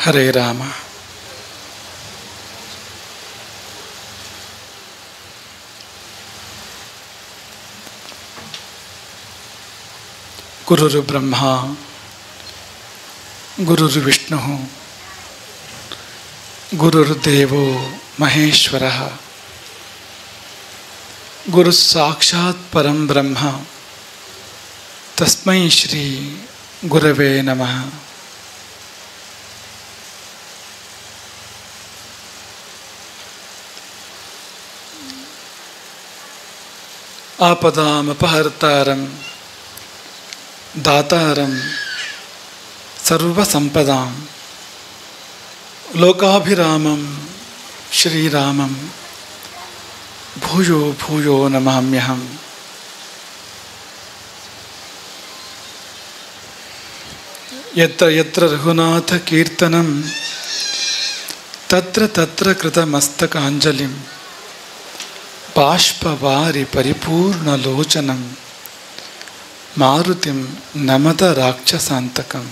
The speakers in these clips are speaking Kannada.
ಹರೇ ರಾಮ. ಗುರುರ್ ಬ್ರಹ್ಮ ಗುರುರ್ ವಿಷ್ಣು ಗುರುರ್ದೇವೋ ಮಹೇಶ್ವರಃ ಗುರು ಸಾಕ್ಷಾತ್ ಪರಂ ಬ್ರಹ್ಮ ತಸ್ಮೈ ಶ್ರೀ ಗುರವೇ ನಮಃ. ಆಪದಾಮಪಹರ್ತಾರಂ ದಾತಾರಂ ಸರ್ವಸಂಪದಾಂ ಲೋಕಾಭಿರಾಮಂ ಶ್ರೀರಾಮಂ ಭೂಯೋ ಭೂಯೋ ನಮಾಮ್ಯಹಂ. ಯತ್ರ ಯತ್ರ ರಘುನಾಥ ಕೀರ್ತನಂ ತತ್ರ ತತ್ರ ಕೃತಮಸ್ತಕಾಂಜಲಿಂ ಬಾಷ್ಪವಾರಿ ಪರಿಪೂರ್ಣಲೋಚನಂ ಮಾರುತಿಂ ನಮತ ರಾಕ್ಷಸಾಂತಕಂ.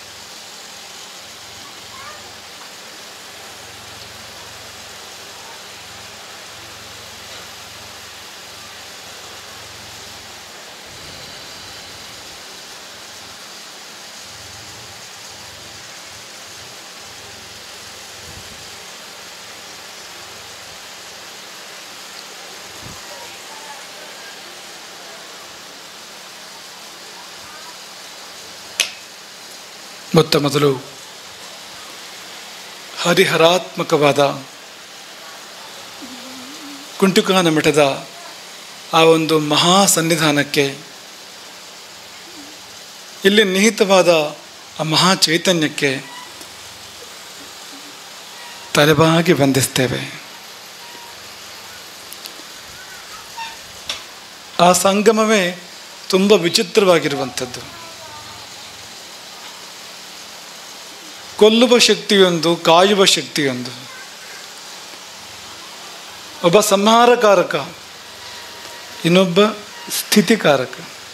ಮೊತ್ತ ಮೊದಲು ಹರಿಹರಾತ್ಮಕವಾದ ಕುಂಟುಕಾನ ಮಠದ ಆ ಒಂದು ಮಹಾ ಸನ್ನಿಧಾನಕ್ಕೆ, ಇಲ್ಲಿ ನಿಹಿತವಾದ ಆ ಮಹಾ ಚೈತನ್ಯಕ್ಕೆ ತಲೆಬಾಗಿ ವಂದಿಸ್ತೇವೆ. ಆ ಸಂಗಮವೇ ತುಂಬ ವಿಚಿತ್ರವಾಗಿರುವಂಥದ್ದು. ಕೊಲ್ಲುವ ಶಕ್ತಿಯೊಂದು, ಕಾಯುವ ಶಕ್ತಿಯೊಂದು. ಒಬ್ಬ ಸಂಹಾರಕಾರಕ, ಇನ್ನೊಬ್ಬ ಸ್ಥಿತಿಕಾರಕ.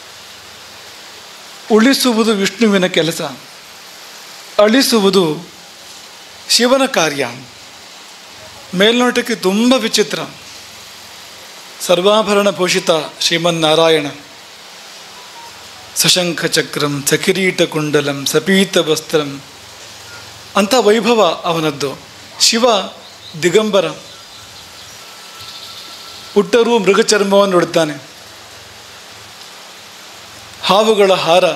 ಉಳಿಸುವುದು ವಿಷ್ಣುವಿನ ಕೆಲಸ, ಅಳಿಸುವುದು ಶಿವನ ಕಾರ್ಯ. ಮೇಲ್ನೋಟಕ್ಕೆ ತುಂಬ ವಿಚಿತ್ರ. ಸರ್ವಾಭರಣ ಭೂಷಿತ ಶ್ರೀಮನ್ನಾರಾಯಣ, ಸಶಂಖ ಚಕ್ರಂ ಸಕಿರೀಟ ಕುಂಡಲಂ ಸಪೀತ ವಸ್ತ್ರಂ ಅಂಥ ವೈಭವ ಅವನದ್ದು. ಶಿವ ದಿಗಂಬರ, ಹುಟ್ಟರೂ ಮೃಗಚರ್ಮವನ್ನು ಉಡುತ್ತಾನೆ. ಹಾವುಗಳ ಹಾರ,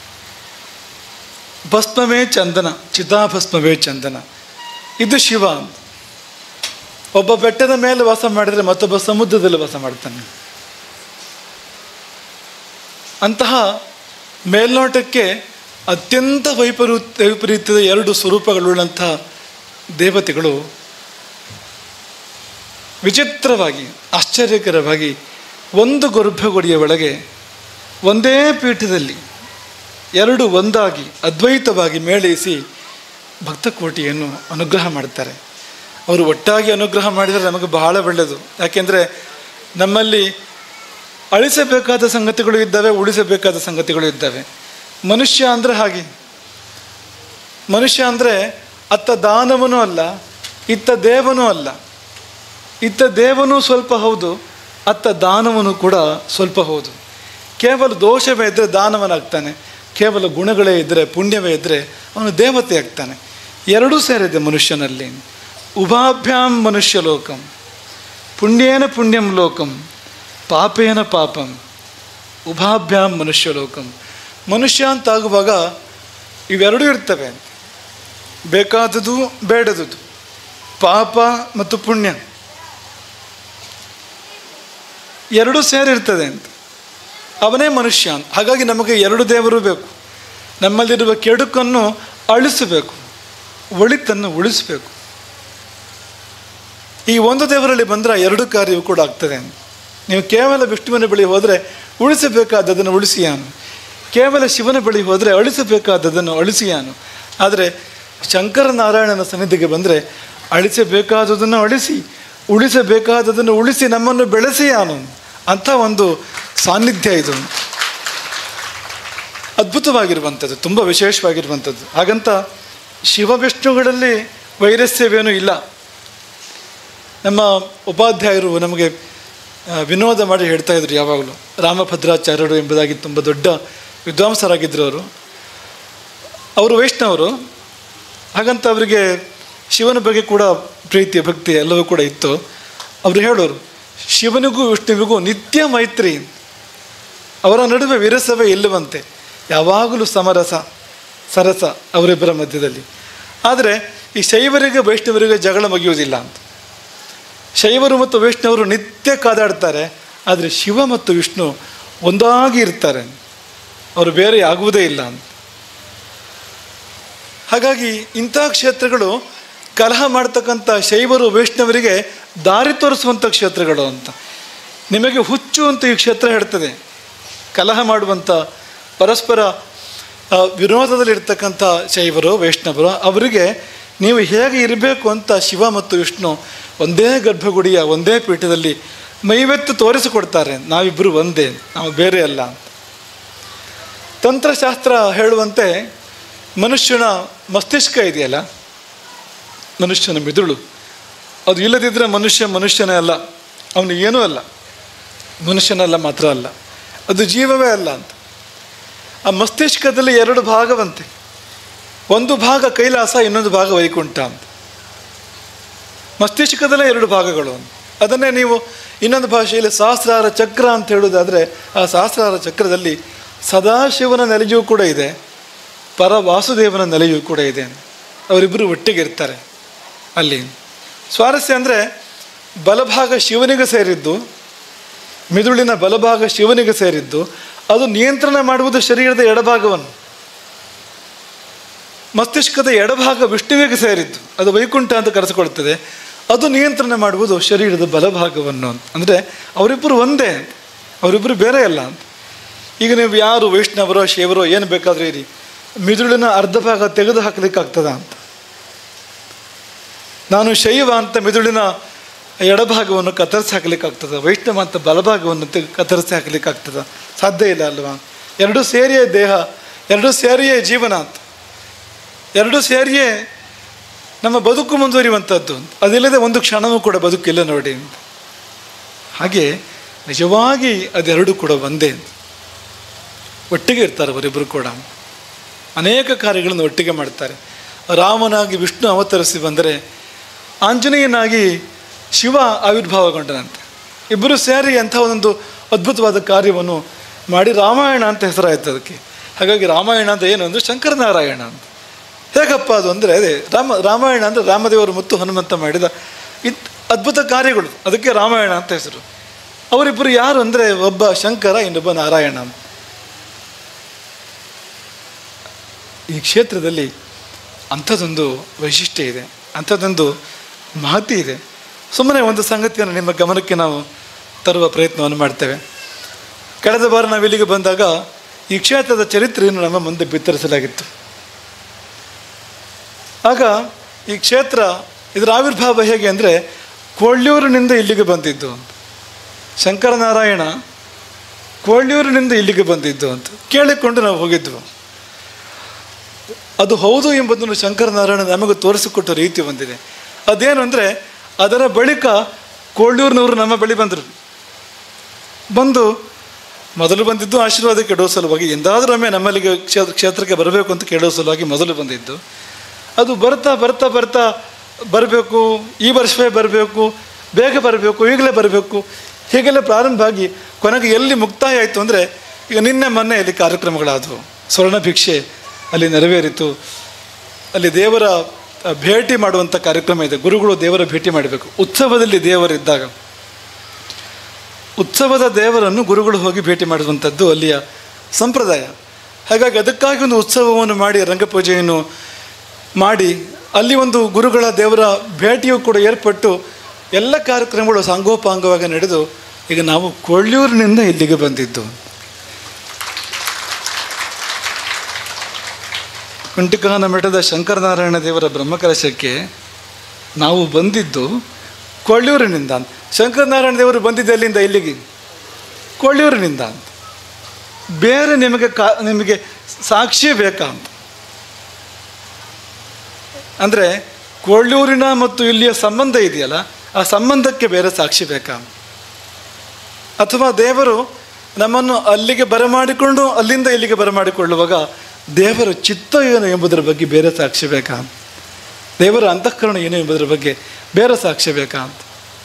ಭಸ್ಮವೇ ಚಂದನ, ಚಿತಾಭಸ್ಮವೇ ಚಂದನ. ಇದು ಶಿವ. ಒಬ್ಬ ಬೆಟ್ಟದ ಮೇಲೆ ವಾಸ ಮಾಡಿದರೆ ಮತ್ತೊಬ್ಬ ಸಮುದ್ರದಲ್ಲಿ ವಾಸ ಮಾಡ್ತಾನೆ. ಅಂತಹ ಮೇಲ್ನೋಟಕ್ಕೆ ಅತ್ಯಂತ ವೈಪರೀತ್ಯದ ಎರಡು ಸ್ವರೂಪಗಳುಳ್ಳಂಥ ದೇವತೆಗಳು ವಿಚಿತ್ರವಾಗಿ, ಆಶ್ಚರ್ಯಕರವಾಗಿ ಒಂದು ಗರ್ಭಗುಡಿಯ ಒಳಗೆ ಒಂದೇ ಪೀಠದಲ್ಲಿ ಎರಡು ಒಂದಾಗಿ ಅದ್ವೈತವಾಗಿ ಮೇಳೈಸಿ ಭಕ್ತಕೋಟಿಯನ್ನು ಅನುಗ್ರಹ ಮಾಡ್ತಾರೆ. ಅವರು ಒಟ್ಟಾಗಿ ಅನುಗ್ರಹ ಮಾಡಿದರೆ ನಮಗೆ ಬಹಳ ಒಳ್ಳೆಯದು. ಯಾಕೆಂದರೆ ನಮ್ಮಲ್ಲಿ ಅಳಿಸಬೇಕಾದ ಸಂಗತಿಗಳು ಇದ್ದಾವೆ, ಉಳಿಸಬೇಕಾದ ಸಂಗತಿಗಳು ಇದ್ದಾವೆ. ಮನುಷ್ಯ ಅಂದರೆ ಹಾಗೆ. ಮನುಷ್ಯ ಅಂದರೆ ಅತ್ತ ದಾನವನೂ ಅಲ್ಲ, ಇತ್ತ ದೇವನೂ ಅಲ್ಲ. ಇತ್ತ ದೇವನೂ ಸ್ವಲ್ಪ ಹೌದು, ಅತ್ತ ದಾನವನು ಕೂಡ ಸ್ವಲ್ಪ ಹೌದು. ಕೇವಲ ದೋಷವೇ ಇದ್ದರೆ ದಾನವನಾಗ್ತಾನೆ, ಕೇವಲ ಗುಣಗಳೇ ಇದ್ದರೆ, ಪುಣ್ಯವೇ ಇದ್ದರೆ ಅವನು ದೇವತೆ ಆಗ್ತಾನೆ. ಎರಡೂ ಸೇರಿದೆ ಮನುಷ್ಯನಲ್ಲಿ. ಉಭಾಭ್ಯಾಂ ಮನುಷ್ಯ ಲೋಕಂ ಪುಣ್ಯೇನ ಪುಣ್ಯಂ ಲೋಕಂ ಪಾಪೇನ ಪಾಪಂ ಉಭಾಭ್ಯಾಂ ಮನುಷ್ಯ ಲೋಕಂ. ಮನುಷ್ಯ ಅಂತಾಗುವಾಗ ಇವೆರಡೂ ಇರ್ತವೆ, ಬೇಕಾದುದು ಬೇಡದುದು, ಪಾಪ ಮತ್ತು ಪುಣ್ಯ ಎರಡೂ ಸೇರಿರ್ತದೆ ಅಂತ. ಅವನೇ ಮನುಷ್ಯ. ಹಾಗಾಗಿ ನಮಗೆ ಎರಡು ದೇವರು ಬೇಕು. ನಮ್ಮಲ್ಲಿರುವ ಕೆಡುಕನ್ನು ಅಳಿಸಬೇಕು, ಒಳಿತನ್ನು ಉಳಿಸಬೇಕು. ಈ ಒಂದು ದೇವರಲ್ಲಿ ಬಂದರೆ ಎರಡು ಕಾರ್ಯವೂ ಕೂಡ ಆಗ್ತದೆ. ನೀವು ಕೇವಲ ವಿಷ್ಣುವಿನ ಬಳಿ ಹೋದರೆ ಉಳಿಸಬೇಕಾದದನ್ನು ಉಳಿಸಿಯಾನು, ಕೇವಲ ಶಿವನ ಬಳಿ ಹೋದರೆ ಅಳಿಸಬೇಕಾದದನ್ನು ಅಳಿಸಿಯಾನು. ಆದರೆ ಶಂಕರನಾರಾಯಣನ ಸನ್ನಿಧಿಗೆ ಬಂದರೆ ಅಳಿಸಬೇಕಾದದನ್ನು ಅಳಿಸಿ, ಉಳಿಸಬೇಕಾದದನ್ನು ಉಳಿಸಿ ನಮ್ಮನ್ನು ಬೆಳೆಸಿಯಾನು ಅಂಥ ಒಂದು ಸಾನ್ನಿಧ್ಯ ಇದು. ಅದ್ಭುತವಾಗಿರುವಂಥದ್ದು, ತುಂಬ ವಿಶೇಷವಾಗಿರುವಂಥದ್ದು. ಹಾಗಂತ ಶಿವವಿಷ್ಣುಗಳಲ್ಲಿ ವೈರಸ್ಯವೇನೂ ಇಲ್ಲ. ನಮ್ಮ ಉಪಾಧ್ಯಾಯರು ನಮಗೆ ವಿನೋದ ಮಾಡಿ ಹೇಳ್ತಾ ಇದ್ರು ಯಾವಾಗಲೂ. ರಾಮಭದ್ರಾಚಾರ್ಯರು ಎಂಬುದಾಗಿ ತುಂಬ ದೊಡ್ಡ ವಿದ್ವಾಂಸರಾಗಿದ್ದರು ಅವರು ವೈಷ್ಣವರು. ಹಾಗಂತ ಅವರಿಗೆ ಶಿವನ ಬಗ್ಗೆ ಕೂಡ ಪ್ರೀತಿ ಭಕ್ತಿ ಎಲ್ಲವೂ ಕೂಡ ಇತ್ತು. ಅವರು ಹೇಳೋರು, ಶಿವನಿಗೂ ವಿಷ್ಣುವಿಗೂ ನಿತ್ಯ ಮೈತ್ರಿ, ಅವರ ನಡುವೆ ವಿರಸವೇ ಇಲ್ಲವಂತೆ, ಯಾವಾಗಲೂ ಸಮರಸ ಸರಸ ಅವರಿಬ್ಬರ ಮಧ್ಯದಲ್ಲಿ. ಆದರೆ ಈ ಶೈವರಿಗೆ ವೈಷ್ಣವರಿಗೆ ಜಗಳ ಮುಗಿಯುವುದಿಲ್ಲ ಅಂತ. ಶೈವರು ಮತ್ತು ವೈಷ್ಣವರು ನಿತ್ಯ ಕಾದಾಡ್ತಾರೆ, ಆದರೆ ಶಿವ ಮತ್ತು ವಿಷ್ಣು ಒಂದಾಗಿ ಇರ್ತಾರೆ, ಅವರು ಬೇರೆ ಆಗುವುದೇ ಇಲ್ಲ ಅಂತ. ಹಾಗಾಗಿ ಇಂಥ ಕ್ಷೇತ್ರಗಳು ಕಲಹ ಮಾಡ್ತಕ್ಕಂಥ ಶೈವರು ವೈಷ್ಣವರಿಗೆ ದಾರಿ ತೋರಿಸುವಂಥ ಕ್ಷೇತ್ರಗಳು ಅಂತ. ನಿಮಗೆ ಹುಚ್ಚು ಅಂತ ಈ ಕ್ಷೇತ್ರ ಹೇಳ್ತದೆ. ಕಲಹ ಮಾಡುವಂಥ ಪರಸ್ಪರ ವಿರೋಧದಲ್ಲಿರ್ತಕ್ಕಂಥ ಶೈವರು ವೈಷ್ಣವರು ಅವರಿಗೆ ನೀವು ಹೇಗೆ ಇರಬೇಕು ಅಂತ ಶಿವ ಮತ್ತು ವಿಷ್ಣು ಒಂದೇ ಗರ್ಭಗುಡಿಯ ಒಂದೇ ಪೀಠದಲ್ಲಿ ಮೈವೆತ್ತು ತೋರಿಸಿಕೊಡ್ತಾರೆ. ನಾವಿಬ್ಬರು ಒಂದೇ, ನಾವು ಬೇರೆ ಅಲ್ಲ ಅಂತ. ತಂತ್ರಶಾಸ್ತ್ರ ಹೇಳುವಂತೆ ಮನುಷ್ಯನ ಮಸ್ತಿಷ್ಕ ಇದೆಯಲ್ಲ, ಮನುಷ್ಯನ ಮಿದುಳು, ಅದು ಇಲ್ಲದಿದ್ದರೆ ಮನುಷ್ಯನೇ ಅಲ್ಲ, ಅವನು ಏನೂ ಅಲ್ಲ, ಮನುಷ್ಯನಲ್ಲ ಮಾತ್ರ ಅಲ್ಲ, ಅದು ಜೀವವೇ ಅಲ್ಲ ಅಂತ. ಆ ಮಸ್ತಿಷ್ಕದಲ್ಲಿ 2 ಭಾಗವಂತೆ, ಒಂದು ಭಾಗ ಕೈಲಾಸ, ಇನ್ನೊಂದು ಭಾಗ ವೈಕುಂಠ ಅಂತ. ಮಸ್ತಿಷ್ಕದಲ್ಲೇ 2 ಭಾಗಗಳು. ಅದನ್ನೇ ನೀವು ಇನ್ನೊಂದು ಭಾಷೆಯಲ್ಲಿ ಸಹಸ್ರಾರ ಚಕ್ರ ಅಂತ ಹೇಳೋದಾದರೆ, ಆ ಸಹಸ್ರಾರ ಚಕ್ರದಲ್ಲಿ ಸದಾಶಿವನ ನೆಲೆಯೂ ಕೂಡ ಇದೆ, ಪರ ವಾಸುದೇವನ ನೆಲೆಯೂ ಕೂಡ ಇದೆ. ಅವರಿಬ್ಬರು ಒಟ್ಟಿಗೆ ಇರ್ತಾರೆ ಅಲ್ಲಿ. ಸ್ವಾರಸ್ಯ ಅಂದರೆ ಬಲಭಾಗ ಶಿವನಿಗೆ ಸೇರಿದ್ದು, ಮಿದುಳಿನ ಬಲಭಾಗ ಶಿವನಿಗೆ ಸೇರಿದ್ದು, ಅದು ನಿಯಂತ್ರಣ ಮಾಡುವುದು ಶರೀರದ ಎಡಭಾಗವನ್ನು. ಮಸ್ತಿಷ್ಕದ ಎಡಭಾಗ ವಿಷ್ಣುವಿಗೆ ಸೇರಿದ್ದು, ಅದು ವೈಕುಂಠ ಅಂತ ಕರೆಸಿಕೊಳ್ತದೆ, ಅದು ನಿಯಂತ್ರಣ ಮಾಡುವುದು ಶರೀರದ ಬಲಭಾಗವನ್ನು. ಅಂದರೆ ಅವರಿಬ್ಬರು ಒಂದೇ, ಅವರಿಬ್ಬರು ಬೇರೆ ಅಲ್ಲ ಅಂತ. ಈಗ ನೀವು ಯಾರು ವೈಷ್ಣವರೋ ಶೈವರೋ ಏನು ಬೇಕಾದರೂ ಇರಿ, ಮಿದುಳಿನ ಅರ್ಧ ಭಾಗ ತೆಗೆದು ಹಾಕಲಿಕ್ಕಾಗ್ತದ ಅಂತ. ನಾನು ಶೈವ ಅಂತ ಮಿದುಳಿನ ಎಡಭಾಗವನ್ನು ಕತ್ತರಿಸಿ ಹಾಕಲಿಕ್ಕಾಗ್ತದೆ, ವೈಷ್ಣವ ಅಂತ ಬಲಭಾಗವನ್ನು ಕತ್ತರಿಸಿ ಹಾಕಲಿಕ್ಕಾಗ್ತದೆ? ಸಾಧ್ಯ ಇಲ್ಲ ಅಲ್ವಾ? 2 ಸೇರಿಯೇ ದೇಹ, 2 ಸೇರಿಯೇ ಜೀವನ ಅಂತ, 2 ಸೇರಿಯೇ ನಮ್ಮ ಬದುಕು ಮುಂದುವರಿಯುವಂಥದ್ದು. ಅದಿಲ್ಲದೆ ಒಂದು ಕ್ಷಣವೂ ಕೂಡ ಬದುಕಿಲ್ಲ ನೋಡಿ. ಹಾಗೆ ನಿಜವಾಗಿ ಅದೆರಡು ಕೂಡ ಒಂದೇ, ಒಟ್ಟಿಗೆ ಇರ್ತಾರೆ ಅವರಿಬ್ಬರು ಕೂಡ. ಅನೇಕ ಕಾರ್ಯಗಳನ್ನು ಒಟ್ಟಿಗೆ ಮಾಡ್ತಾರೆ. ರಾಮನಾಗಿ ವಿಷ್ಣು ಅವತರಿಸಿ ಬಂದರೆ ಆಂಜನೇಯನಾಗಿ ಶಿವ ಆವಿರ್ಭಾವಗೊಂಡನಂತೆ. ಇಬ್ಬರು ಸೇರಿ ಅಂಥ ಒಂದು ಅದ್ಭುತವಾದ ಕಾರ್ಯವನ್ನು ಮಾಡಿ ರಾಮಾಯಣ ಅಂತ ಹೆಸರಾಯಿತು ಅದಕ್ಕೆ. ಹಾಗಾಗಿ ರಾಮಾಯಣ ಅಂತ ಏನು ಅಂದರೆ ಶಂಕರನಾರಾಯಣ ಅಂತ. ಹೇಗಪ್ಪ ಅದು ಅಂದರೆ ಅದೇ ರಾಮಾಯಣ ಅಂದರೆ ರಾಮದೇವರು ಮತ್ತು ಹನುಮಂತ ಮಾಡಿದ ಅದ್ಭುತ ಕಾರ್ಯಗಳು, ಅದಕ್ಕೆ ರಾಮಾಯಣ ಅಂತ ಹೆಸರು. ಅವರಿಬ್ಬರು ಯಾರು ಅಂದರೆ ಒಬ್ಬ ಶಂಕರ, ಇನ್ನೊಬ್ಬ ನಾರಾಯಣ ಅಂತ. ಈ ಕ್ಷೇತ್ರದಲ್ಲಿ ಅಂಥದ್ದೊಂದು ವೈಶಿಷ್ಟ್ಯ ಇದೆ, ಅಂಥದ್ದೊಂದು ಮಹತಿ ಇದೆ. ಸುಮ್ಮನೆ ಒಂದು ಸಂಗತಿಯನ್ನು ನಿಮ್ಮ ಗಮನಕ್ಕೆ ನಾವು ತರುವ ಪ್ರಯತ್ನವನ್ನು ಮಾಡ್ತೇವೆ. ಕಳೆದ ಬಾರ ನಾವು ಇಲ್ಲಿಗೆ ಬಂದಾಗ ಈ ಕ್ಷೇತ್ರದ ಚರಿತ್ರೆಯನ್ನು ನಮ್ಮ ಮುಂದೆ ಬಿತ್ತರಿಸಲಾಗಿತ್ತು. ಆಗ ಈ ಕ್ಷೇತ್ರ ಇದರ ಆವಿರ್ಭಾವ ಹೇಗೆ ಅಂದರೆ ಕೊಳ್ಳೂರಿನಿಂದ ಇಲ್ಲಿಗೆ ಬಂದಿದ್ದು ಅಂತ. ಶಂಕರನಾರಾಯಣ ಕೊಳ್ಳೂರಿನಿಂದ ಇಲ್ಲಿಗೆ ಬಂದಿದ್ದು ಅಂತ ಕೇಳಿಕೊಂಡು ನಾವು ಹೋಗಿದ್ವು. ಅದು ಹೌದು ಎಂಬುದನ್ನು ಶಂಕರನಾರಾಯಣ ನಮಗೆ ತೋರಿಸಿಕೊಟ್ಟ ರೀತಿ ಬಂದಿದೆ. ಅದೇನು ಅಂದರೆ ಅದರ ಬಳಿಕ ಕೊಳ್ಳೂರಿನವರು ನಮ್ಮ ಬಳಿ ಬಂದರು. ಬಂದು ಮೊದಲು ಬಂದಿದ್ದು ಆಶೀರ್ವಾದ ಕೇಳೋ ಸಲುವಾಗಿ, ಎಂದಾದರೂ ಒಮ್ಮೆ ನಮ್ಮಲ್ಲಿಗೆ ಕ್ಷೇತ್ರಕ್ಕೆ ಬರಬೇಕು ಅಂತ ಕೇಳೋ ಸಲುವಾಗಿ ಮೊದಲು ಬಂದಿದ್ದು. ಅದು ಬರ್ತಾ ಬರ್ತಾ ಬರ್ತಾ ಬರಬೇಕು, ಈ ವರ್ಷವೇ ಬರಬೇಕು, ಬೇಗ ಬರಬೇಕು, ಈಗಲೇ ಬರಬೇಕು, ಹೀಗೆಲ್ಲ ಪ್ರಾರಂಭ ಆಗಿ ಕೊನೆಗೆ ಎಲ್ಲಿ ಮುಕ್ತಾಯ ಆಯಿತು ಅಂದರೆ ಈಗ ನಿನ್ನೆ ಮೊನ್ನೆ ಇಲ್ಲಿ ಕಾರ್ಯಕ್ರಮಗಳಾದವು. ಸ್ವರ್ಣ ಭಿಕ್ಷೆ ಅಲ್ಲಿ ನೆರವೇರಿತು. ಅಲ್ಲಿ ದೇವರ ಭೇಟಿ ಮಾಡುವಂಥ ಕಾರ್ಯಕ್ರಮ ಇದೆ. ಗುರುಗಳು ದೇವರ ಭೇಟಿ ಮಾಡಬೇಕು. ಉತ್ಸವದಲ್ಲಿ ದೇವರಿದ್ದಾಗ ಉತ್ಸವದ ದೇವರನ್ನು ಗುರುಗಳು ಹೋಗಿ ಭೇಟಿ ಮಾಡುವಂಥದ್ದು ಅಲ್ಲಿಯ ಸಂಪ್ರದಾಯ. ಹಾಗಾಗಿ ಅದಕ್ಕಾಗಿ ಒಂದು ಉತ್ಸವವನ್ನು ಮಾಡಿ ರಂಗಪೂಜೆಯನ್ನು ಮಾಡಿ ಅಲ್ಲಿ ಒಂದು ಗುರುಗಳ ದೇವರ ಭೇಟಿಯೂ ಕೂಡ ಏರ್ಪಟ್ಟು ಎಲ್ಲ ಕಾರ್ಯಕ್ರಮಗಳು ಸಾಂಗೋಪಾಂಗವಾಗಿ ನಡೆದು ಈಗ ನಾವು ಕೊಳ್ಳೂರಿನಿಂದ ಇಲ್ಲಿಗೆ ಬಂದಿದ್ದು. ಕುಂಟಿಕಾನ ಮಠದ ಶಂಕರನಾರಾಯಣ ದೇವರ ಬ್ರಹ್ಮಕಲಶಕ್ಕೆ ನಾವು ಬಂದಿದ್ದು ಕೊಳ್ಳೂರಿನಿಂದ ಅಂತ. ಶಂಕರನಾರಾಯಣ ದೇವರು ಬಂದಿದ್ದೆ ಅಲ್ಲಿಂದ ಇಲ್ಲಿಗೆ ಕೊಳ್ಳೂರಿನಿಂದ ಅಂತ. ಬೇರೆ ನಿಮಗೆ ಸಾಕ್ಷಿ ಬೇಕಾ ಅಂತ. ಅಂದರೆ ಕೊಳ್ಳೂರಿನ ಮತ್ತು ಇಲ್ಲಿಯ ಸಂಬಂಧ ಇದೆಯಲ್ಲ, ಆ ಸಂಬಂಧಕ್ಕೆ ಬೇರೆ ಸಾಕ್ಷಿ ಬೇಕಾ? ಅಥವಾ ದೇವರು ನಮ್ಮನ್ನು ಅಲ್ಲಿಗೆ ಬರಮಾಡಿಕೊಂಡು ಅಲ್ಲಿಂದ ಇಲ್ಲಿಗೆ ಬರಮಾಡಿಕೊಳ್ಳುವಾಗ ದೇವರ ಚಿತ್ತ ಏನು ಎಂಬುದರ ಬಗ್ಗೆ ಬೇರೆ ಸಾಕ್ಷಿ ಬೇಕಾ? ದೇವರ ಅಂತಃಕರಣ ಏನು ಎಂಬುದರ ಬಗ್ಗೆ ಬೇರೆ ಸಾಕ್ಷ್ಯ ಬೇಕಾ ಅಂತ.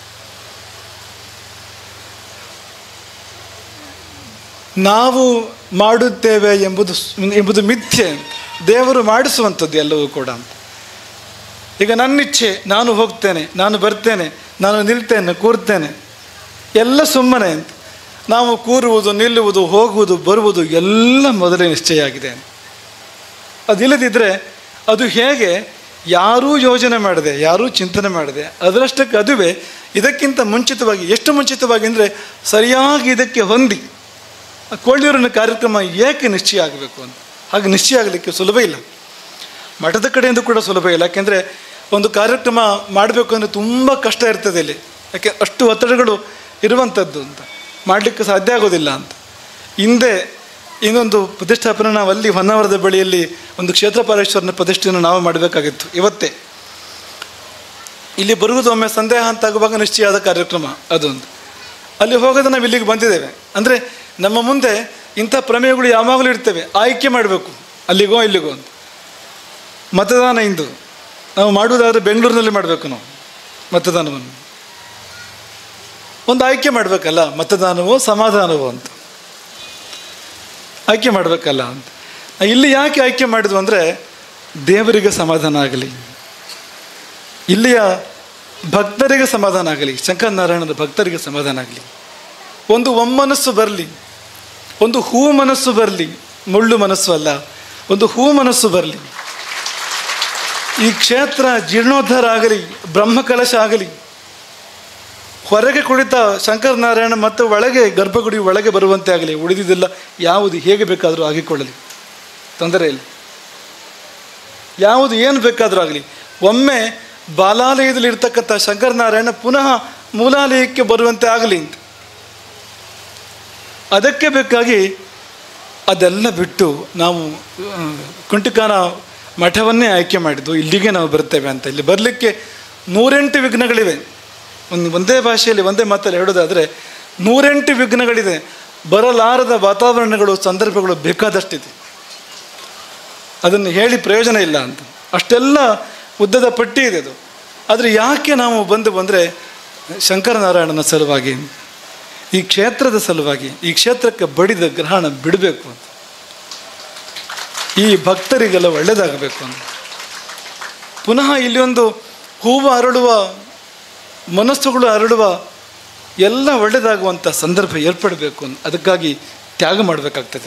ನಾವು ಮಾಡುತ್ತೇವೆ ಎಂಬುದು ಮಿಥ್ಯೆ, ದೇವರು ಮಾಡಿಸುವಂಥದ್ದು ಎಲ್ಲವೂ ಕೂಡ ಅಂತ. ಈಗ ನನ್ನಿಚ್ಛೆ, ನಾನು ಹೋಗ್ತೇನೆ, ನಾನು ಬರ್ತೇನೆ, ನಾನು ನಿಲ್ತೇನೆ, ಕೂರ್ತೇನೆ, ಎಲ್ಲ ಸುಮ್ಮನೆ ಅಂತ. ನಾವು ಕೂರುವುದು, ನಿಲ್ಲುವುದು, ಹೋಗುವುದು, ಬರುವುದು ಎಲ್ಲ ಮೊದಲೇ ನಿಶ್ಚಯ ಆಗಿದೆ. ಅದಿಲ್ಲದಿದ್ದರೆ ಅದು ಹೇಗೆ? ಯಾರೂ ಯೋಜನೆ ಮಾಡಿದೆ, ಯಾರೂ ಚಿಂತನೆ ಮಾಡಿದೆ, ಅದರಷ್ಟಕ್ಕೆ ಅದುವೇ ಇದಕ್ಕಿಂತ ಮುಂಚಿತವಾಗಿ, ಎಷ್ಟು ಮುಂಚಿತವಾಗಿ ಅಂದರೆ ಸರಿಯಾಗಿ ಇದಕ್ಕೆ ಹೊಂದಿ ಕೊಳ್ಳೂರಿನ ಕಾರ್ಯಕ್ರಮ ಏಕೆ ನಿಶ್ಚಯ ಆಗಬೇಕು ಅಂತ. ಹಾಗೆ ನಿಶ್ಚಯ ಆಗಲಿಕ್ಕೆ ಸುಲಭ ಇಲ್ಲ, ಮಠದ ಕಡೆಯಿಂದ ಕೂಡ ಸುಲಭ ಇಲ್ಲ. ಯಾಕೆಂದರೆ ಒಂದು ಕಾರ್ಯಕ್ರಮ ಮಾಡಬೇಕು ಅಂದರೆ ತುಂಬ ಕಷ್ಟ ಇರ್ತದೆ ಇಲ್ಲಿ, ಯಾಕೆ ಅಷ್ಟು ಒತ್ತಡಗಳು ಇರುವಂಥದ್ದು ಅಂತ, ಮಾಡಲಿಕ್ಕೆ ಸಾಧ್ಯ ಆಗೋದಿಲ್ಲ ಅಂತ. ಹಿಂದೆ ಇನ್ನೊಂದು ಪ್ರತಿಷ್ಠಾಪನೆ ನಾವು ಅಲ್ಲಿ ಹೊನ್ನಾವರದ ಬಳಿಯಲ್ಲಿ ಒಂದು ಕ್ಷೇತ್ರಪಾಲೇಶ್ವರನ ಪ್ರತಿಷ್ಠೆಯನ್ನು ನಾವು ಮಾಡಬೇಕಾಗಿತ್ತು. ಇವತ್ತೇ ಇಲ್ಲಿ ಬರುವುದು ಒಮ್ಮೆ ಸಂದೇಹ ಅಂತಾಗುವಾಗ ನಿಶ್ಚಯ ಆದ ಕಾರ್ಯಕ್ರಮ ಅದೊಂದು. ಅಲ್ಲಿ ಹೋಗೋದು ನಾವು ಇಲ್ಲಿಗೆ ಬಂದಿದ್ದೇವೆ ಅಂದರೆ ನಮ್ಮ ಮುಂದೆ ಇಂಥ ಪ್ರಮೇಯಗಳು ಯಾವಾಗಲೂ ಇರ್ತವೆ, ಆಯ್ಕೆ ಮಾಡಬೇಕು ಅಲ್ಲಿಗೋ ಇಲ್ಲಿಗೋ ಅಂತ. ಮತದಾನ ಇಂದು ನಾವು ಮಾಡುವುದಾದರೆ ಬೆಂಗಳೂರಿನಲ್ಲಿ ಮಾಡಬೇಕು, ನಾವು ಮತದಾನವನ್ನು ಒಂದು ಆಯ್ಕೆ ಮಾಡಬೇಕಲ್ಲ, ಮತದಾನವೋ ಸಮಾಧಾನವೋ ಅಂತ ಆಯ್ಕೆ ಮಾಡಬೇಕಲ್ಲ ಅಂತ. ಇಲ್ಲಿ ಯಾಕೆ ಆಯ್ಕೆ ಮಾಡಿದ್ವು ಅಂದರೆ ದೇವರಿಗೆ ಸಮಾಧಾನ ಆಗಲಿ, ಇಲ್ಲಿಯ ಭಕ್ತರಿಗೆ ಸಮಾಧಾನ ಆಗಲಿ, ಶಂಕರನಾರಾಯಣನ ಭಕ್ತರಿಗೆ ಸಮಾಧಾನ ಆಗಲಿ, ಒಂದು ಒಮ್ಮನಸ್ಸು ಬರಲಿ, ಒಂದು ಹೂ ಮನಸ್ಸು ಬರಲಿ, ಮುಳ್ಳು ಮನಸ್ಸು ಅಲ್ಲ, ಒಂದು ಹೂ ಮನಸ್ಸು ಬರಲಿ. ಈ ಕ್ಷೇತ್ರ ಜೀರ್ಣೋದ್ಧಾರ ಆಗಲಿ, ಬ್ರಹ್ಮಕಲಶ ಆಗಲಿ, ಹೊರಗೆ ಕುಳಿತ ಶಂಕರನಾರಾಯಣ ಮತ್ತು ಒಳಗೆ ಗರ್ಭಗುಡಿ ಒಳಗೆ ಬರುವಂತೆ ಆಗಲಿ, ಉಳಿದಿದ್ದೆಲ್ಲ ಯಾವುದು ಹೇಗೆ ಬೇಕಾದರೂ ಆಗಿಕೊಳ್ಳಲಿ, ತೊಂದರೆ ಇಲ್ಲ. ಯಾವುದು ಏನು ಬೇಕಾದರೂ ಆಗಲಿ, ಒಮ್ಮೆ ಬಾಲಾಲಯದಲ್ಲಿ ಇರ್ತಕ್ಕಂಥ ಶಂಕರನಾರಾಯಣ ಪುನಃ ಮೂಲಾಲಯಕ್ಕೆ ಬರುವಂತೆ ಆಗಲಿ ಅಂತ. ಅದಕ್ಕೆ ಬೇಕಾಗಿ ಅದೆಲ್ಲ ಬಿಟ್ಟು ನಾವು ಕುಂಟಿಕಾನ ಮಠವನ್ನೇ ಆಯ್ಕೆ ಮಾಡಿದ್ದು, ಇಲ್ಲಿಗೆ ನಾವು ಬರ್ತೇವೆ ಅಂತ. ಇಲ್ಲಿ ಬರಲಿಕ್ಕೆ 108 ವಿಘ್ನಗಳಿವೆ. ಒಂದೇ ಭಾಷೆಯಲ್ಲಿ ಒಂದೇ ಮಾತಲ್ಲಿ ಹೇಳೋದಾದರೆ 108 ವಿಘ್ನಗಳಿದೆ. ಬರಲಾರದ ವಾತಾವರಣಗಳು, ಸಂದರ್ಭಗಳು ಬೇಕಾದಷ್ಟಿದೆ, ಅದನ್ನು ಹೇಳಿ ಪ್ರಯೋಜನ ಇಲ್ಲ ಅಂತ. ಅಷ್ಟೆಲ್ಲ ಉದ್ದದ ಪಟ್ಟಿ ಇದೆ ಅದು. ಆದರೆ ಯಾಕೆ ನಾವು ಬಂದರೆ ಶಂಕರನಾರಾಯಣನ ಸಲುವಾಗಿ, ಈ ಕ್ಷೇತ್ರದ ಸಲುವಾಗಿ, ಈ ಕ್ಷೇತ್ರಕ್ಕೆ ಬಡಿದ ಗ್ರಹಣ ಬಿಡಬೇಕು ಅಂತ, ಈ ಭಕ್ತರಿಗೆಲ್ಲ ಒಳ್ಳೆಯದಾಗಬೇಕು ಅಂತ. ಪುನಃ ಇಲ್ಲಿ ಒಂದು ಹೂವು ಅರಳುವ, ಮನಸ್ಸುಗಳು ಅರಳುವ, ಎಲ್ಲ ಒಳ್ಳೆಯದಾಗುವಂಥ ಸಂದರ್ಭ ಏರ್ಪಡಬೇಕು ಅಂತ. ಅದಕ್ಕಾಗಿ ತ್ಯಾಗ ಮಾಡಬೇಕಾಗ್ತದೆ,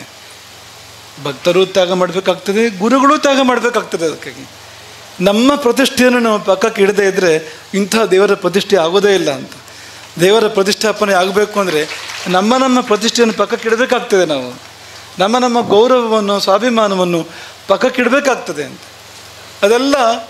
ಭಕ್ತರು ತ್ಯಾಗ ಮಾಡಬೇಕಾಗ್ತದೆ, ಗುರುಗಳು ತ್ಯಾಗ ಮಾಡಬೇಕಾಗ್ತದೆ. ಅದಕ್ಕಾಗಿ ನಮ್ಮ ಪ್ರತಿಷ್ಠೆಯನ್ನು ನಾವು ಪಕ್ಕಕ್ಕೆ ಇಡದೇ ಇದ್ದರೆ ಇಂಥ ದೇವರ ಪ್ರತಿಷ್ಠೆ ಆಗೋದೇ ಇಲ್ಲ ಅಂತ. ದೇವರ ಪ್ರತಿಷ್ಠಾಪನೆ ಆಗಬೇಕು ಅಂದರೆ ನಮ್ಮ ಪ್ರತಿಷ್ಠೆಯನ್ನು ಪಕ್ಕಕ್ಕೆ ಇಡಬೇಕಾಗ್ತದೆ. ನಾವು ನಮ್ಮ ಗೌರವವನ್ನು, ಸ್ವಾಭಿಮಾನವನ್ನು ಪಕ್ಕಕ್ಕೆ ಇಡಬೇಕಾಗ್ತದೆ ಅಂತ. ಅದೆಲ್ಲ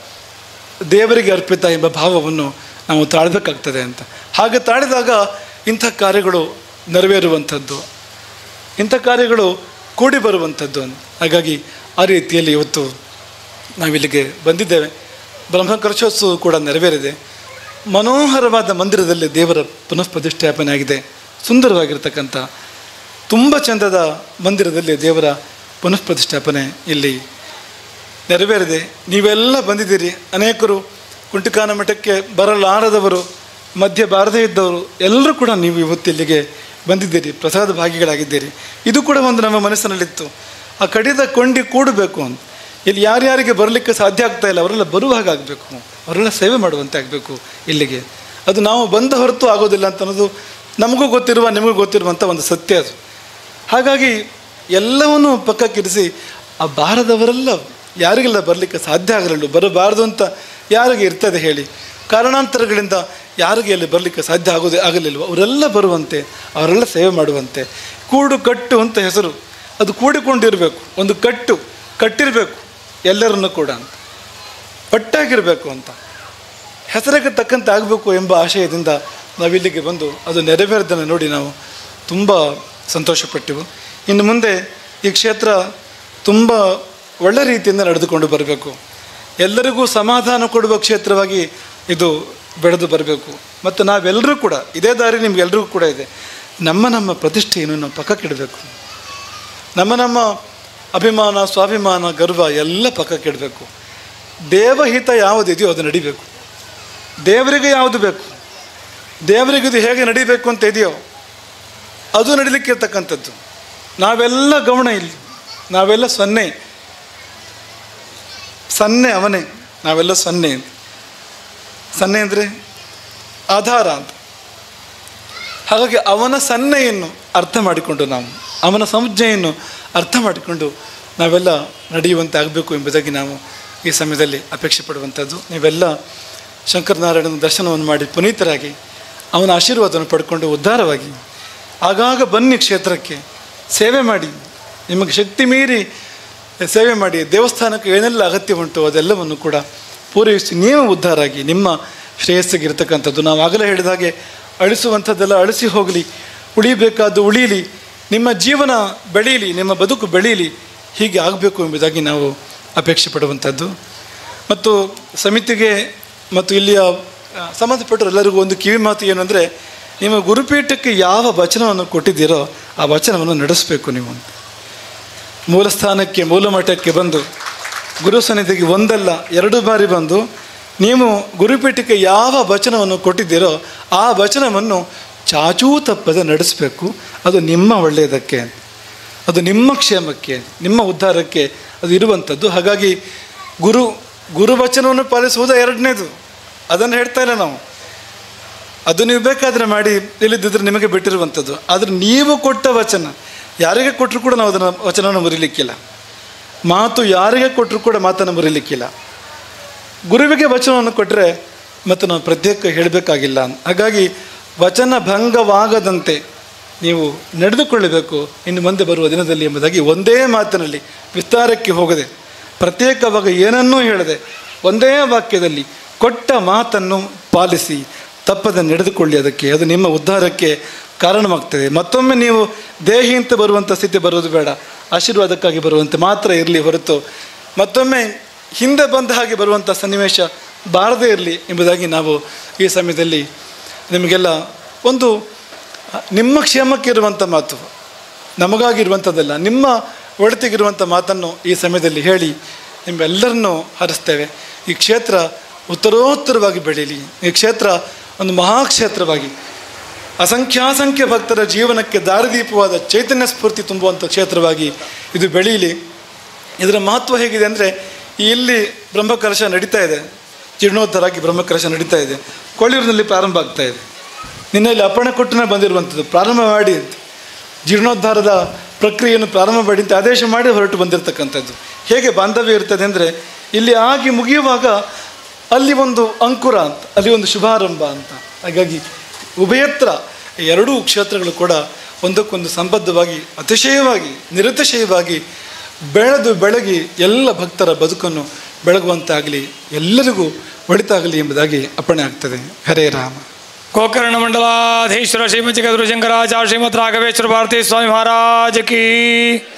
ದೇವರಿಗೆ ಅರ್ಪಿತ ಎಂಬ ಭಾವವನ್ನು ನಾವು ತಾಳಬೇಕಾಗ್ತದೆ ಅಂತ. ಹಾಗೆ ತಾಳಿದಾಗ ಇಂಥ ಕಾರ್ಯಗಳು ನೆರವೇರುವಂಥದ್ದು, ಇಂಥ ಕಾರ್ಯಗಳು ಕೂಡಿ ಬರುವಂಥದ್ದು ಅಂತ. ಹಾಗಾಗಿ ಆ ರೀತಿಯಲ್ಲಿ ಇವತ್ತು ನಾವಿಲ್ಲಿಗೆ ಬಂದಿದ್ದೇವೆ. ಬ್ರಹ್ಮಕಲಶೋತ್ಸವ ಕೂಡ ನೆರವೇರಿದೆ. ಮನೋಹರವಾದ ಮಂದಿರದಲ್ಲಿ ದೇವರ ಪುನಃ ಪ್ರತಿಷ್ಠಾಪನೆ ಆಗಿದೆ. ಸುಂದರವಾಗಿರ್ತಕ್ಕಂಥ ತುಂಬ ಚಂದದ ಮಂದಿರದಲ್ಲಿ ದೇವರ ಪುನಃ ಪ್ರತಿಷ್ಠಾಪನೆ ಇಲ್ಲಿ ನೆರವೇರಿದೆ. ನೀವೆಲ್ಲ ಬಂದಿದ್ದೀರಿ. ಅನೇಕರು ಕುಂಟಿಕಾನ ಮಠಕ್ಕೆ ಬರಲಾರದವರು, ಮಧ್ಯ ಬಾರದೇ ಇದ್ದವರು ಎಲ್ಲರೂ ಕೂಡ ನೀವು ಇವತ್ತು ಇಲ್ಲಿಗೆ ಬಂದಿದ್ದೀರಿ, ಪ್ರಸಾದ ಭಾಗಿಗಳಾಗಿದ್ದೀರಿ. ಇದು ಕೂಡ ಒಂದು ನಮ್ಮ ಮನಸ್ಸಿನಲ್ಲಿತ್ತು, ಆ ಕಡಿದ ಕೊಂಡಿ ಕೂಡಬೇಕು ಅಂತ. ಇಲ್ಲಿ ಯಾರ್ಯಾರಿಗೆ ಬರಲಿಕ್ಕೆ ಸಾಧ್ಯ ಆಗ್ತಾ ಇಲ್ಲ ಅವರೆಲ್ಲ ಬರುವ ಹಾಗಾಗಬೇಕು, ಅವರೆಲ್ಲ ಸೇವೆ ಮಾಡುವಂತೆ ಆಗಬೇಕು ಇಲ್ಲಿಗೆ. ಅದು ನಾವು ಬಂದ ಹೊರತು ಆಗೋದಿಲ್ಲ ಅಂತ ಅನ್ನೋದು ನಮಗೂ ಗೊತ್ತಿರುವ, ನಿಮಗೂ ಗೊತ್ತಿರುವಂಥ ಒಂದು ಸತ್ಯ ಅದು. ಹಾಗಾಗಿ ಎಲ್ಲವನ್ನೂ ಪಕ್ಕಕ್ಕಿರಿಸಿ ಆ ಬಾರದವರೆಲ್ಲ, ಯಾರಿಗೆಲ್ಲ ಬರಲಿಕ್ಕೆ ಸಾಧ್ಯ ಆಗಲಿಲ್ಲ, ಬರಬಾರದು ಅಂತ ಯಾರಿಗೆ ಇರ್ತದೆ ಹೇಳಿ, ಕಾರಣಾಂತರಗಳಿಂದ ಯಾರಿಗೆ ಅಲ್ಲಿ ಬರಲಿಕ್ಕೆ ಸಾಧ್ಯ ಆಗಲಿಲ್ವ ಅವರೆಲ್ಲ ಬರುವಂತೆ, ಅವರೆಲ್ಲ ಸೇವೆ ಮಾಡುವಂತೆ. ಕೂಡು ಕಟ್ಟು ಅಂತ ಹೆಸರು, ಅದು ಕೂಡಿಕೊಂಡಿರಬೇಕು, ಒಂದು ಕಟ್ಟಿರಬೇಕು ಎಲ್ಲರನ್ನೂ ಕೂಡ ಅಂತ, ಒಟ್ಟಾಗಿರಬೇಕು ಅಂತ, ಹೆಸರಿಗೆ ತಕ್ಕಂತೆ ಆಗಬೇಕು ಎಂಬ ಆಶಯದಿಂದ ನಾವಿಲ್ಲಿಗೆ ಬಂದು ಅದು ನೆರವೇರಿದ್ದನ್ನು ನೋಡಿ ನಾವು ತುಂಬ ಸಂತೋಷಪಟ್ಟೆವು. ಇನ್ನು ಮುಂದೆ ಈ ಕ್ಷೇತ್ರ ತುಂಬ ಒಳ್ಳೆ ರೀತಿಯಿಂದ ನಡೆದುಕೊಂಡು ಬರಬೇಕು. ಎಲ್ಲರಿಗೂ ಸಮಾಧಾನ ಕೊಡುವ ಕ್ಷೇತ್ರವಾಗಿ ಇದು ಬೆಳೆದು ಬರಬೇಕು. ಮತ್ತು ನಾವೆಲ್ಲರೂ ಕೂಡ ಇದೇ ದಾರಿ ನಿಮಗೆಲ್ಲರಿಗೂ ಕೂಡ ಇದೆ. ನಮ್ಮ ಪ್ರತಿಷ್ಠೆಯನ್ನು ನಾವು ಪಕ್ಕಕ್ಕಿಡಬೇಕು. ನಮ್ಮ ಅಭಿಮಾನ, ಸ್ವಾಭಿಮಾನ, ಗರ್ವ ಎಲ್ಲ ಪಕ್ಕಕ್ಕಿಡಬೇಕು. ದೇವಹಿತ ಯಾವುದಿದೆಯೋ ಅದು ನಡಿಬೇಕು. ದೇವರಿಗೆ ಯಾವುದು ಬೇಕು, ದೇವರಿಗಿದು ಹೇಗೆ ನಡಿಬೇಕು ಅಂತ ಇದೆಯೋ ಅದು ನಡಿಲಿಕ್ಕಿರ್ತಕ್ಕಂಥದ್ದು. ನಾವೆಲ್ಲ ಗಮನ ಇಲ್ಲಿ, ನಾವೆಲ್ಲ ಸೊನ್ನೆ ಅವನೇ, ನಾವೆಲ್ಲ ಸೊನ್ನೆ ಅಂದರೆ ಆಧಾರ ಅಂತ. ಹಾಗಾಗಿ ಅವನ ಸನ್ನೆಯನ್ನು ಅರ್ಥ ಮಾಡಿಕೊಂಡು, ನಾವು ಅವನ ಸಂಜ್ಞೆಯನ್ನು ಅರ್ಥ ಮಾಡಿಕೊಂಡು ನಾವೆಲ್ಲ ನಡೆಯುವಂತೆ ಆಗಬೇಕು ಎಂಬುದಾಗಿ ನಾವು ಈ ಸಮಯದಲ್ಲಿ ಅಪೇಕ್ಷೆ ಪಡುವಂಥದ್ದು. ನೀವೆಲ್ಲ ಶಂಕರನಾರಾಯಣನ ದರ್ಶನವನ್ನು ಮಾಡಿ ಪುನೀತರಾಗಿ ಅವನ ಆಶೀರ್ವಾದವನ್ನು ಪಡ್ಕೊಂಡು ಉದ್ಧಾರವಾಗಿ ಆಗಾಗ ಬನ್ನಿ ಕ್ಷೇತ್ರಕ್ಕೆ, ಸೇವೆ ಮಾಡಿ, ನಿಮಗೆ ಶಕ್ತಿ ಮೀರಿ ಸೇವೆ ಮಾಡಿ, ದೇವಸ್ಥಾನಕ್ಕೆ ಏನೆಲ್ಲ ಅಗತ್ಯ ಉಂಟು ಅದೆಲ್ಲವನ್ನು ಕೂಡ ಪೂರೈಸಿ ನೀವು ಉದ್ಧಾರ ಆಗಿ ನಿಮ್ಮ ಶ್ರೇಯಸ್ಸಿಗಿರ್ತಕ್ಕಂಥದ್ದು. ನಾವು ಆಗಲೇ ಹೇಳಿದ ಹಾಗೆ ಅಳಿಸುವಂಥದ್ದೆಲ್ಲ ಅಳಿಸಿ ಹೋಗಲಿ, ಉಳಿಬೇಕಾದ್ದು ಉಳೀಲಿ, ನಿಮ್ಮ ಜೀವನ ಬೆಳೀಲಿ, ನಿಮ್ಮ ಬದುಕು ಬೆಳೀಲಿ, ಹೀಗೆ ಆಗಬೇಕು ಎಂಬುದಾಗಿ ನಾವು ಅಪೇಕ್ಷೆ ಪಡುವಂಥದ್ದು. ಮತ್ತು ಸಮಿತಿಗೆ ಮತ್ತು ಇಲ್ಲಿಯ ಸಂಬಂಧಪಟ್ಟರೆಲ್ಲರಿಗೂ ಒಂದು ಕಿವಿ ಮಾತು ಏನು ಅಂದರೆ, ನಿಮ್ಮ ಗುರುಪೀಠಕ್ಕೆ ಯಾವ ವಚನವನ್ನು ಕೊಟ್ಟಿದ್ದೀರೋ ಆ ವಚನವನ್ನು ನಡೆಸಬೇಕು. ನೀವು ಮೂಲಸ್ಥಾನಕ್ಕೆ, ಮೂಲಮಠಕ್ಕೆ ಬಂದು ಗುರು ಸನ್ನಿಧಿಗೆ ಒಂದಲ್ಲ 2 ಬಾರಿ ಬಂದು ನೀವು ಗುರುಪೀಠಕ್ಕೆ ಯಾವ ವಚನವನ್ನು ಕೊಟ್ಟಿದ್ದೀರೋ ಆ ವಚನವನ್ನು ಚಾಚೂ ತಪ್ಪದೆ ನಡೆಸಬೇಕು. ಅದು ನಿಮ್ಮ ಒಳ್ಳೆಯದಕ್ಕೆ, ಅದು ನಿಮ್ಮ ಕ್ಷೇಮಕ್ಕೆ, ನಿಮ್ಮ ಉದ್ಧಾರಕ್ಕೆ ಅದು ಇರುವಂಥದ್ದು. ಹಾಗಾಗಿ ಗುರುವಚನವನ್ನು ಪಾಲಿಸುವುದು 2ನೇದು, ಅದನ್ನು ಹೇಳ್ತಾ ಇಲ್ಲ ನಾವು. ಅದು ನೀವು ಬೇಕಾದರೆ ಮಾಡಿ, ಇಲ್ಲದಿದ್ದರೆ ನಿಮಗೆ ಬಿಟ್ಟಿರುವಂಥದ್ದು. ಆದರೆ ನೀವು ಕೊಟ್ಟ ವಚನ ಯಾರಿಗೆ ಕೊಟ್ಟರು ಕೂಡ ನಾವು ಅದನ್ನು ವಚನವನ್ನು ಮುರಿಲಿಕ್ಕಿಲ್ಲ. ಮಾತು ಯಾರಿಗೆ ಕೊಟ್ಟರು ಕೂಡ ಮಾತನ್ನು ಮುರಿಲಿಕ್ಕಿಲ್ಲ. ಗುರುವಿಗೆ ವಚನವನ್ನು ಕೊಟ್ಟರೆ ಮತ್ತು ನಾವು ಪ್ರತ್ಯೇಕ ಹೇಳಬೇಕಾಗಿಲ್ಲ. ಹಾಗಾಗಿ ವಚನ ಭಂಗವಾಗದಂತೆ ನೀವು ನಡೆದುಕೊಳ್ಳಬೇಕು ಇನ್ನು ಮುಂದೆ ಬರುವ ದಿನದಲ್ಲಿ ಎಂಬುದಾಗಿ ಒಂದೇ ಮಾತಿನಲ್ಲಿ ವಿಸ್ತಾರಕ್ಕೆ ಹೋಗದೆ, ಪ್ರತ್ಯೇಕವಾಗಿ ಏನನ್ನೂ ಹೇಳದೆ, ಒಂದೇ ವಾಕ್ಯದಲ್ಲಿ ಕೊಟ್ಟ ಮಾತನ್ನು ಪಾಲಿಸಿ ತಪ್ಪದೆ ನಡೆದುಕೊಳ್ಳಿ. ಅದಕ್ಕೆ ಅದು ನಿಮ್ಮ ಉದ್ಧಾರಕ್ಕೆ ಕಾರಣವಾಗ್ತದೆ. ಮತ್ತೊಮ್ಮೆ ನೀವು ದೇಹಿ ಅಂತ ಬರುವಂಥ ಸ್ಥಿತಿ ಬರೋದು ಬೇಡ, ಆಶೀರ್ವಾದಕ್ಕಾಗಿ ಬರುವಂತೆ ಮಾತ್ರ ಇರಲಿ ಹೊರತು ಮತ್ತೊಮ್ಮೆ ಹಿಂದೆ ಬಂದ ಹಾಗೆ ಬರುವಂಥ ಸನ್ನಿವೇಶ ಬಾರದೇ ಇರಲಿ ಎಂಬುದಾಗಿ ನಾವು ಈ ಸಮಯದಲ್ಲಿ ನಿಮಗೆಲ್ಲ ಒಂದು ನಿಮ್ಮ ಕ್ಷೇಮಕ್ಕೆ ಇರುವಂಥ ಮಾತು, ನಮಗಾಗಿರುವಂಥದ್ದಲ್ಲ, ನಿಮ್ಮ ಒಡತಿಗಿರುವಂಥ ಮಾತನ್ನು ಈ ಸಮಯದಲ್ಲಿ ಹೇಳಿ ನಿಮ್ಮೆಲ್ಲರನ್ನೂ ಹರಿಸ್ತೇವೆ. ಈ ಕ್ಷೇತ್ರ ಉತ್ತರೋತ್ತರವಾಗಿ ಬೆಳೀಲಿ. ಈ ಕ್ಷೇತ್ರ ಒಂದು ಮಹಾಕ್ಷೇತ್ರವಾಗಿ ಅಸಂಖ್ಯಾಸಂಖ್ಯ ಭಕ್ತರ ಜೀವನಕ್ಕೆ ದಾರಿದೀಪವಾದ ಚೈತನ್ಯ ಸ್ಫೂರ್ತಿ ತುಂಬುವಂಥ ಕ್ಷೇತ್ರವಾಗಿ ಇದು ಬೆಳೀಲಿ. ಇದರ ಮಹತ್ವ ಹೇಗಿದೆ ಅಂದರೆ, ಇಲ್ಲಿ ಬ್ರಹ್ಮಕಲಶ ನಡೀತಾ ಇದೆ, ಜೀರ್ಣೋದ್ಧಾರಾಗಿ ಬ್ರಹ್ಮಕಲಶ ನಡೀತಾ ಇದೆ, ಕೊಳ್ಳೂರಿನಲ್ಲಿ ಪ್ರಾರಂಭ ಆಗ್ತಾ ಇದೆ. ನಿನ್ನಲ್ಲಿ ಅಪ್ಪಣೆ ಕೊಟ್ಟನೆ ಬಂದಿರುವಂಥದ್ದು, ಪ್ರಾರಂಭ ಮಾಡಿ ಅಂತ, ಜೀರ್ಣೋದ್ಧಾರದ ಪ್ರಕ್ರಿಯೆಯನ್ನು ಪ್ರಾರಂಭ ಮಾಡಿ ಅಂತ ಆದೇಶ ಮಾಡಿ ಹೊರಟು ಬಂದಿರತಕ್ಕಂಥದ್ದು. ಹೇಗೆ ಬಾಂಧವ್ಯ ಇರ್ತದೆ ಅಂದರೆ, ಇಲ್ಲಿ ಆಗಿ ಮುಗಿಯುವಾಗ ಅಲ್ಲಿ ಒಂದು ಅಂಕುರ ಅಂತ, ಅಲ್ಲಿ ಒಂದು ಶುಭಾರಂಭ ಅಂತ. ಹಾಗಾಗಿ ಉಭಯತ್ರ 2 ಕ್ಷೇತ್ರಗಳು ಕೂಡ ಒಂದಕ್ಕೊಂದು ಸಂಬದ್ಧವಾಗಿ ಅತಿಶಯವಾಗಿ ನಿರತಿಶಯವಾಗಿ ಬೆಳಗಿ ಎಲ್ಲ ಭಕ್ತರ ಬದುಕನ್ನು ಬೆಳಗುವಂತಾಗಲಿ, ಎಲ್ಲರಿಗೂ ಒಳಿತಾಗಲಿ ಎಂಬುದಾಗಿ ಅಪ್ಪಣೆ ಆಗ್ತದೆ. ಹರೇ ರಾಮ. ಗೋಕರ್ಣ ಮಂಡಲಾಧೀಶ್ವರ ಶ್ರೀಮತಿ ಗದುರು ಶಂಕರಾಚಾರ್ಯ ಶ್ರೀಮದ್ ರಾಘವೇಶ್ವರ ಭಾರತೀ ಸ್ವಾಮಿ ಮಹಾರಾಜ ಕೀ